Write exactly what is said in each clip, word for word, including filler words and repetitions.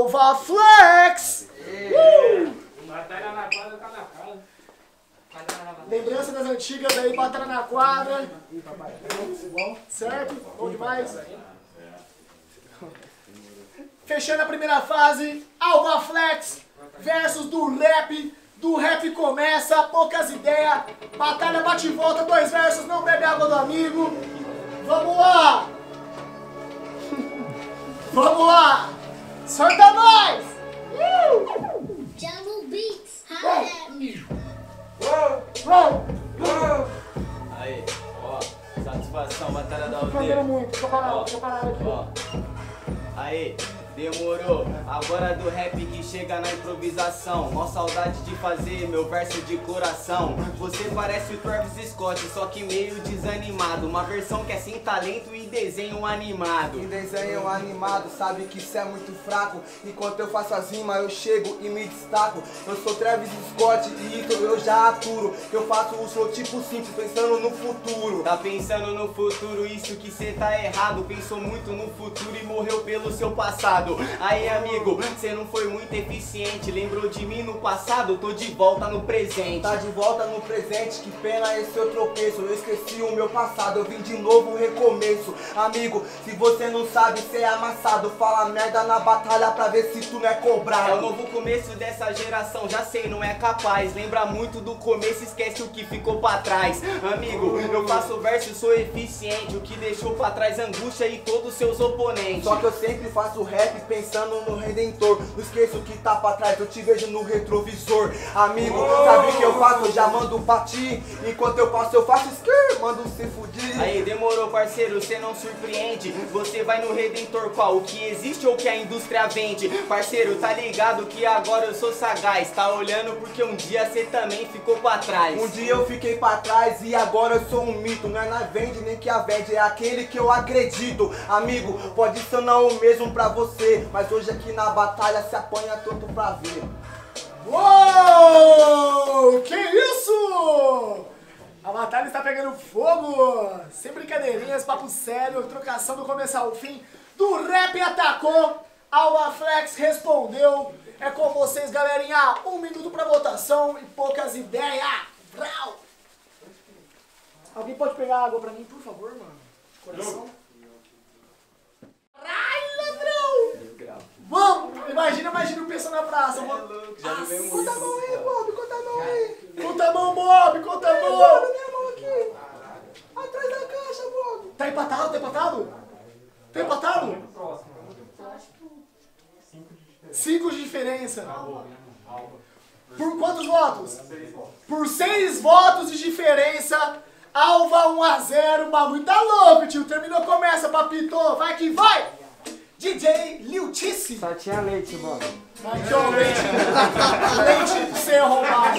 Alva Flex! Uh! Batalha na quadra, tá na casa. Lembrança das antigas aí, batalha na quadra. Certo? Bom demais. Fechando a primeira fase, Alva Flex versus do rap. Do rap começa, poucas ideias. Batalha bate e volta, dois versos, não bebe água do amigo. Vamos lá! Vamos lá! Solta nós! Jungle Beats, holla at me. Uou! Aí, ó, satisfação, batalha da Tô aldeia. fazendo muito, deixa eu parar, Ó, deixa eu parar aqui. ó. Aí, demorou. Agora do rap que chega na improvisação. Mó saudade de fazer meu verso de coração. Você parece o Travis Scott, só que meio desanimado. Uma versão que é sem talento e desenho animado. Em desenho animado, sabe que isso é muito fraco. Enquanto eu faço as rimas, eu chego e me destaco. Eu sou Travis Scott e isso eu já aturo. Eu faço o flow tipo simples, pensando no futuro. Tá pensando no futuro, isso que cê tá errado. Pensou muito no futuro e morreu pelo seu passado. Aí amigo, cê não foi muito eficiente. Lembrou de mim no passado, tô de volta no presente. Tá de volta no presente, que pena esse eu tropeço. Eu esqueci o meu passado, eu vim de novo recomeço. Amigo, se você não sabe, cê é amassado. Fala merda na batalha pra ver se tu não é cobrado. É o novo começo dessa geração, já sei, não é capaz. Lembra muito do começo, esquece o que ficou pra trás. Amigo, eu faço verso, sou eficiente. O que deixou pra trás angústia e todos os seus oponentes. Só que eu sempre faço rap pensando no Redentor. Não esqueço o que tá pra trás, eu te vejo no retrovisor. Amigo, sabe o que eu faço? Eu já mando pra ti. Enquanto eu passo, eu faço skr, mando se fudir. Aí, demorou, parceiro, cê não surpreende. Você vai no Redentor qual? O que existe ou o que a indústria vende? Parceiro, tá ligado que agora eu sou sagaz. Tá olhando porque um dia cê também ficou pra trás. Um dia eu fiquei pra trás e agora eu sou um mito. Não é na vende nem que a vende, é aquele que eu acredito. Amigo, pode ser não o mesmo pra você, mas hoje aqui na batalha se apanha tanto pra ver. Uou! Que isso? A batalha está pegando fogo! Sem brincadeirinhas, papo sério, trocação do começo ao fim. Do rap atacou, Alva Flex respondeu. É com vocês, galerinha. Um minuto pra votação e poucas ideias. Brau! Alguém pode pegar água pra mim, por favor, mano? Coração. Ai, ladrão! Vamos! Imagina, imagina o pessoal na praça. Vamos. Já não veio Conta a mão aí, Bob, conta a mão aí. Conta a mão, Bob! Conta a mão! Olha minha mão aqui. Atrás da caixa, Bob. Tá empatado? Tá empatado? Tá empatado? Cinco de diferença. Por quantos votos? Por seis votos de diferença. Alva um a zero. O bagulho tá louco, tio. Terminou, começa, papito. Vai que vai. D J Liltice. Só tinha leite, mano. Vai que ó, leite. Leite pra você roubar.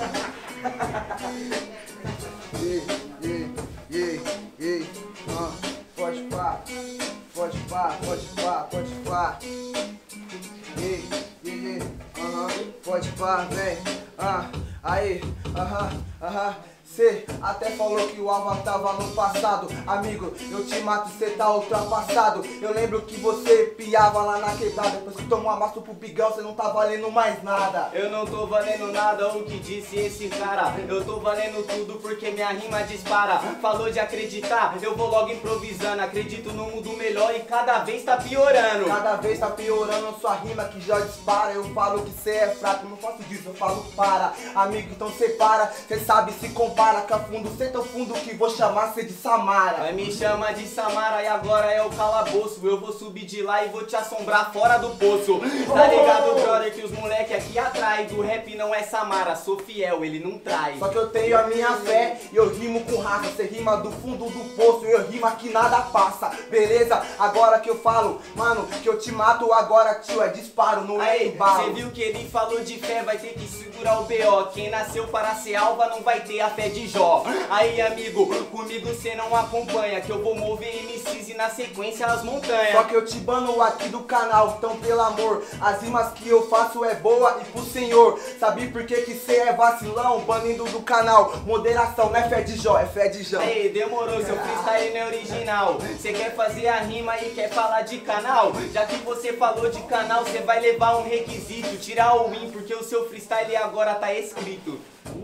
Ei, ei, ei, ei. Ah, pode pá. Pode pá, pode pá, pode pá. Ei, ei, ei. Aham, pode pá, vem. Ah, aí, aham, aham. Cê até falou que o Alva tava no passado. Amigo, eu te mato e cê tá ultrapassado. Eu lembro que você piava lá na quebrada. Depois que tomou um amasso pro bigão, cê não tá valendo mais nada. Eu não tô valendo nada, o que disse esse cara. Eu tô valendo tudo porque minha rima dispara. Falou de acreditar, eu vou logo improvisando. Acredito no mundo melhor e cada vez tá piorando. Cada vez tá piorando sua rima que já dispara. Eu falo que cê é fraco, não faço disso, eu falo para. Amigo, então cê para, cê sabe se compara. Que a fundo, cê tão fundo que vou chamar cê de Samara. Vai me chama de Samara e agora é o calabouço. Eu vou subir de lá e vou te assombrar fora do poço. Tá ligado, brother, que os moleque aqui atrás do rap não é Samara. Sou fiel, ele não trai. Só que eu tenho a minha fé e eu rimo com raça. Cê rima do fundo do poço e eu rimo que nada passa. Beleza? Agora que eu falo, mano, que eu te mato agora, tio, é disparo, não é Aí, embalo. cê viu que ele falou de fé, vai ter que segurar o B O. Quem nasceu para ser alva não vai ter a fé de Jó. Aí, amigo, comigo cê não acompanha, que eu vou mover M Cs e na sequência as montanhas. Só que eu te bano aqui do canal, então pelo amor, as rimas que eu faço é boa e pro senhor. Sabe por que que cê é vacilão? Banindo do canal, moderação, não é fé de Jó, é fé de Jó. Aí, demorou, seu freestyle não é original. Cê quer fazer a rima e quer falar de canal? Já que você falou de canal, cê vai levar um requisito, tirar o win, porque o seu freestyle agora tá escrito.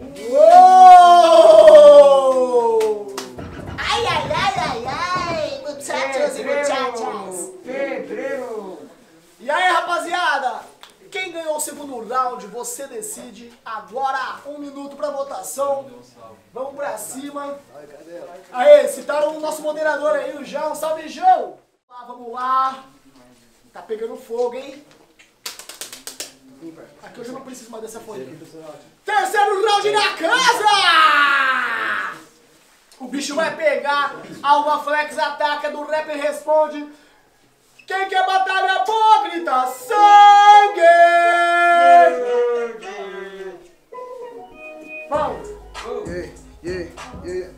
Uou! Ai, ai, ai, ai, ai, muchachos e muchachas. Pedreiro! E aí, rapaziada? Quem ganhou o segundo round, você decide. Agora, um minuto pra votação. Vamos pra cima. Aê, citaram o nosso moderador aí, o João. Salve, João! Lá, vamos lá. Tá pegando fogo, hein? Aqui eu já não preciso mais dessa folha. Terceiro round na casa! O bicho vai pegar. Alba Flex ataca, do rapper responde. Quem quer batalha boa, grita sangue! Vamos! Yeah, yeah, yeah.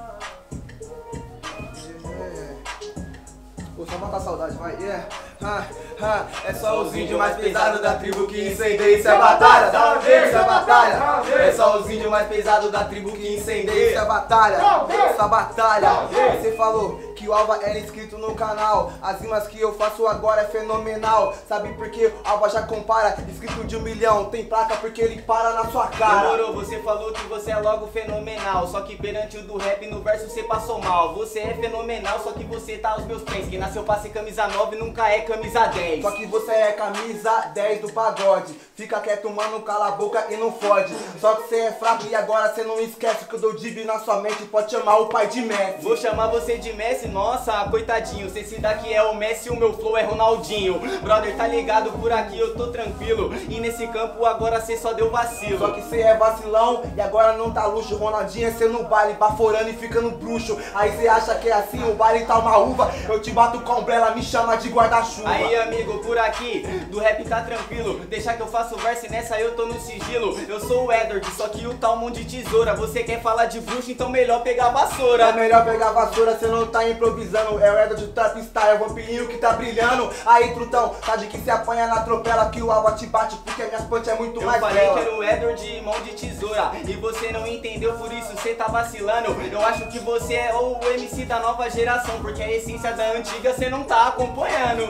Pô, só matar a saudade, vai. Yeah. Ha, ha. É só os índios mais pesados da tribo que incendeia. Isso é batalha, dá uma vez, isso é batalha. É só os índios mais pesados da tribo que incendeia. Isso é batalha, essa batalha. Você falou que o Alba era inscrito no canal. As rimas que eu faço agora é fenomenal. Sabe por que o Alba já compara? Inscrito de um milhão, tem placa porque ele para na sua cara. Demorou, você falou que você é logo fenomenal. Só que perante o do rap no verso você passou mal. Você é fenomenal, só que você tá aos meus pés. Quem nasceu pra ser camisa nove nunca é camisa dez. Só que você é camisa dez do pagode. Fica quieto, mano, cala a boca e não fode. Só que você é fraco e agora você não esquece que eu dou dib na sua mente. Pode chamar o pai de Messi. Vou chamar você de Messi, nossa, coitadinho. Cê se daqui é o Messi e o meu flow é Ronaldinho. Brother, tá ligado, por aqui eu tô tranquilo. E nesse campo agora cê só deu vacilo. Só que cê é vacilão e agora não tá luxo. Ronaldinho é cê no baile, baforando e ficando bruxo. Aí cê acha que é assim, o baile tá uma uva. Eu te bato com ombrella, me chama de guarda-chuva. Aí, amigo, por aqui, do rap tá tranquilo. Deixa que eu faço verso e nessa eu tô no sigilo. Eu sou o Edward, só que o tal mão de tesoura. Você quer falar de bruxo, então melhor pegar a vassoura. É melhor pegar a vassoura, cê não tá improvisando. É o Edward de Trap Style, é o vampirinho que tá brilhando. Aí, trutão, tá de que se apanha na tropela, que o Alba te bate, porque minhas punch é muito eu mais falei bela. que era o Edward de mão de tesoura e você não entendeu, por isso cê tá vacilando. Eu acho que você é o M C da nova geração, porque a essência da antiga cê não tá acompanhando.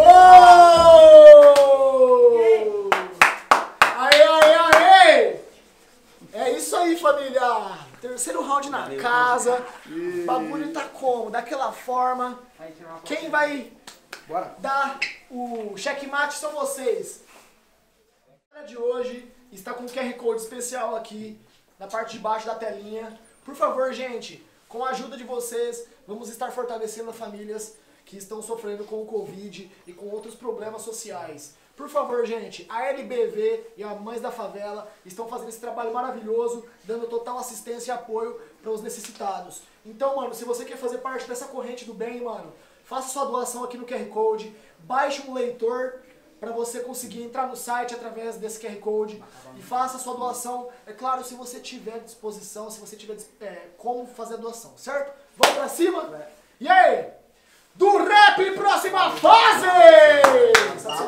Uou! Aê, aê, aê! É isso aí, família! Terceiro round na casa. O bagulho tá como? Daquela forma. Quem vai Bora. dar o checkmate são vocês. A de hoje está com um Q R Code especial aqui na parte de baixo da telinha. Por favor, gente, com a ajuda de vocês, vamos estar fortalecendo as famílias que estão sofrendo com o Covid e com outros problemas sociais. Por favor, gente, a L B V e a Mães da Favela estão fazendo esse trabalho maravilhoso, dando total assistência e apoio para os necessitados. Então, mano, se você quer fazer parte dessa corrente do bem, mano, faça sua doação aqui no Q R Code, baixe um leitor para você conseguir entrar no site através desse Q R Code e faça a sua doação, é claro, se você tiver disposição, se você tiver é, como fazer a doação, certo? Vamos pra cima? E aí? Do rap, próxima fase!